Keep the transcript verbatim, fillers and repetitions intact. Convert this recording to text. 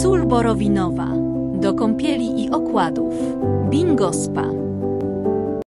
Sól borowinowa do kąpieli i okładów. Bingo Spa.